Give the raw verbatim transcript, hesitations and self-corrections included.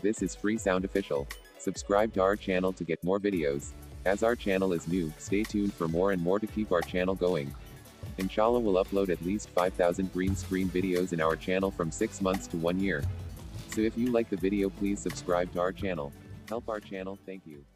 This is free sound official. Subscribe to our channel to get more videos. As our channel is new, stay tuned for more and more to keep our channel going. Inshallah, we'll upload at least five thousand green screen videos in our channel from six months to one year. So if you like the video, please subscribe to our channel. Help our channel, thank you.